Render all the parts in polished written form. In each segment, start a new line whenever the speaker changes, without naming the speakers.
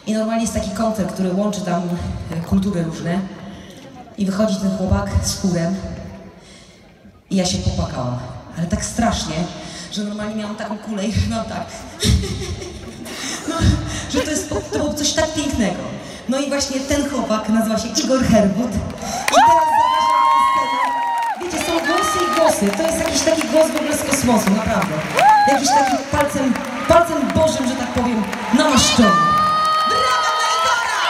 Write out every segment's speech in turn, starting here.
I normalnie jest taki koncert, który łączy tam kultury różne. I wychodzi ten chłopak z chórem. I ja się popłakałam. Ale tak strasznie, że normalnie miałam taką kulę i mam tak. No, że to było coś tak pięknego. No i właśnie ten chłopak nazywa się Igor Herbut. I teraz zapraszam na scenę. Wiecie, są głosy i głosy. To jest jakiś taki głos w ogóle z kosmosu, naprawdę. Jakiś taki palcem Bożym, że tak powiem, namaszczony. Brawa dla Igora!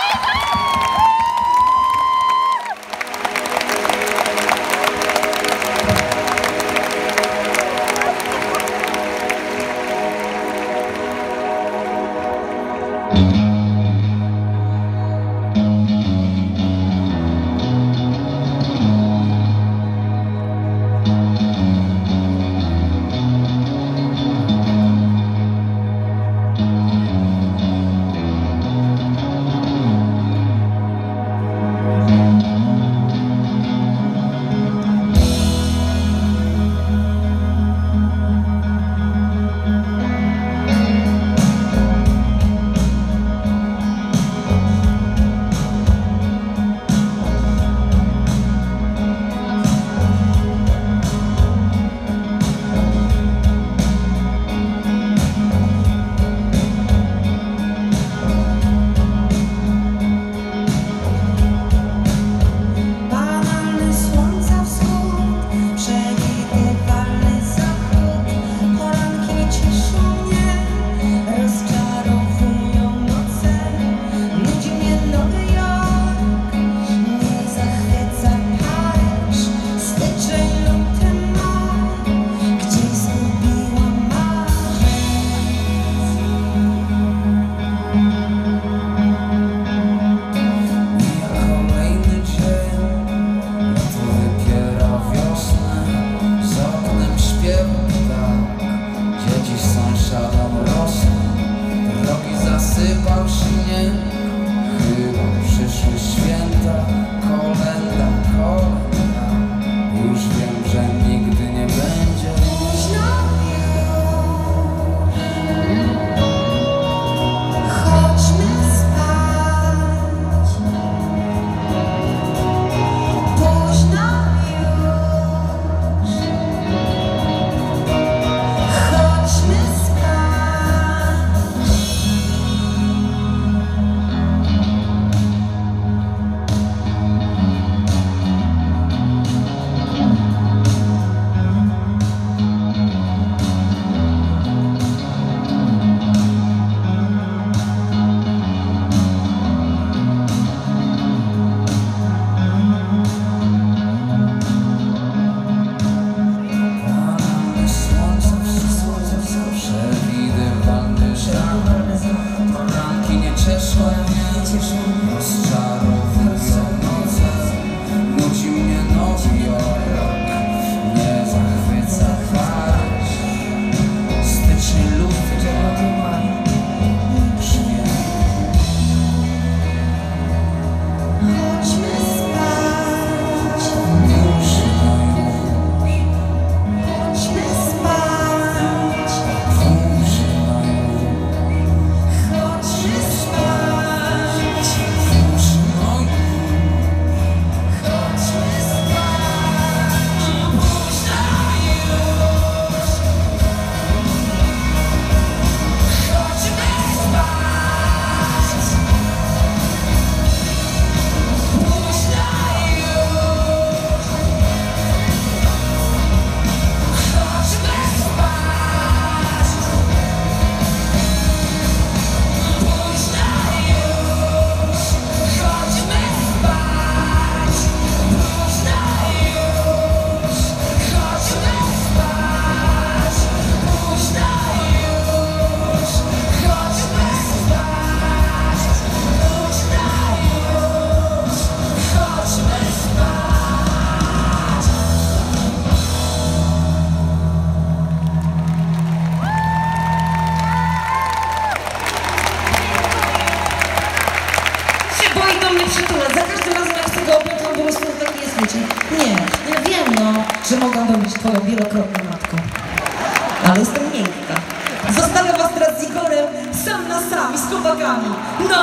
że mogłabym być twoją wielokrotną matką. Ale jestem miękka. Zostawiam was teraz z Igorem sam na lasami, z chłopakami. No!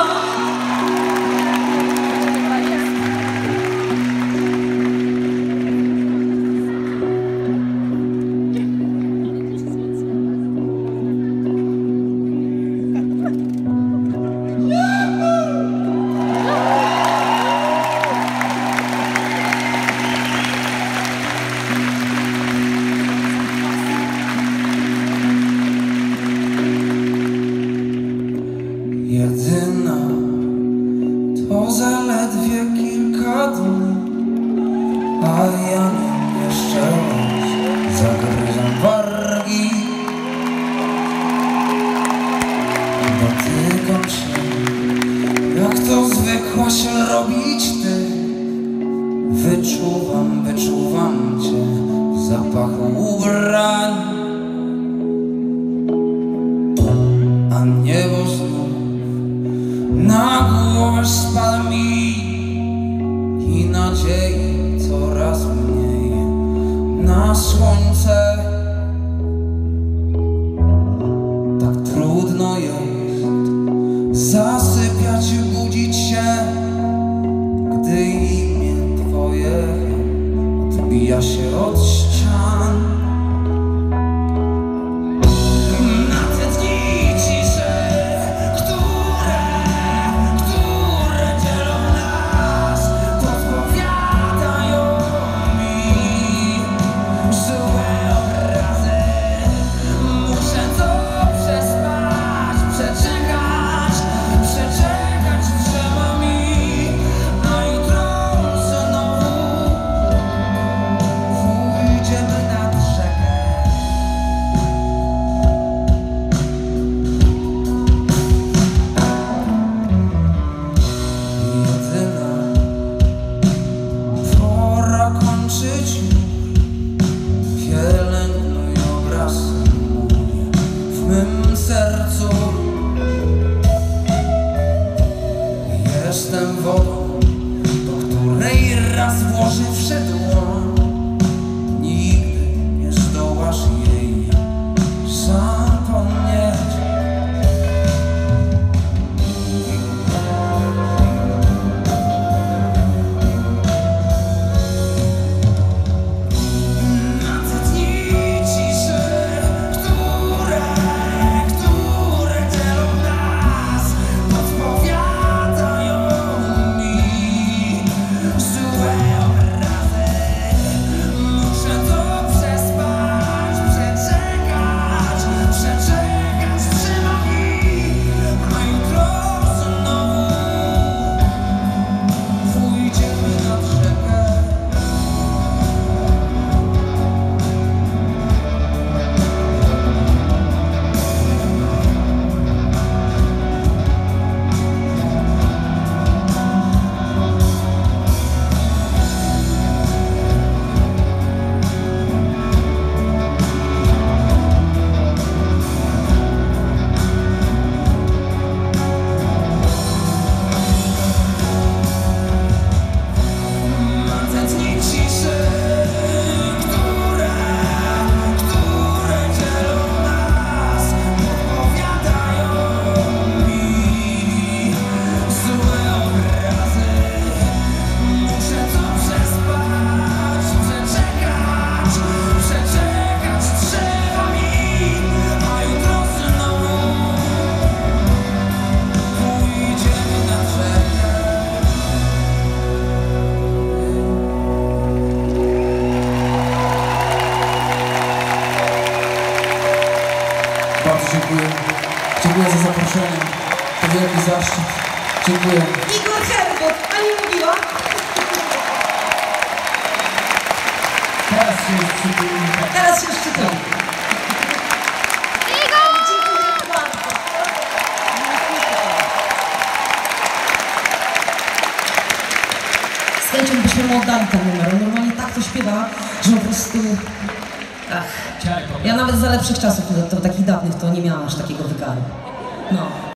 Jedyna to zaledwie kilka dni, a ja nim jeszcze raz zagryzam wargi. Dotykam się, jak to zwykłaś robić ty. Wyczuwam cię w zapachu ubrań, a niebo znów na głowę spada mi i nadziei coraz mniej na słońce. Tak trudno jest zasypiać i budzić się, gdy imię twoje odbija się od ścian. W mym sercu jestem wodą, do której raz włożywszy dłoń, nigdy nie zdołasz jej zapomnieć.
Bardzo dziękuję. Dziękuję za zaproszenie. To wielki zaszczyt. Dziękuję.
Igor Herbut, a nie mówiła?
Teraz się szczytuje.
Teraz się szczytuje. Dziękuję bardzo. Z chęcią byśmy mu oddali ten numer. On normalnie tak to śpiewa, że po prostu... Ach. Ja nawet za lepszych czasów, to takich dawnych, to nie miałam aż takiego wykaru. No.